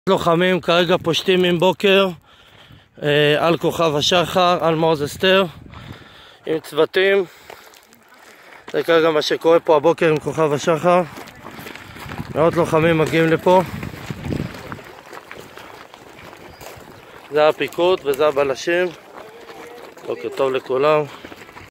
לוחמים כרגע פושטים עם בוקר על כוכב השחר, על מעוז אסתר עם צוותים. זה כרגע מה שקורה פה הבוקר עם כוכב השחר. מאות לוחמים מגיעים לפה. זה הפיקוד וזה הבלשים. בוקר טוב לכולם.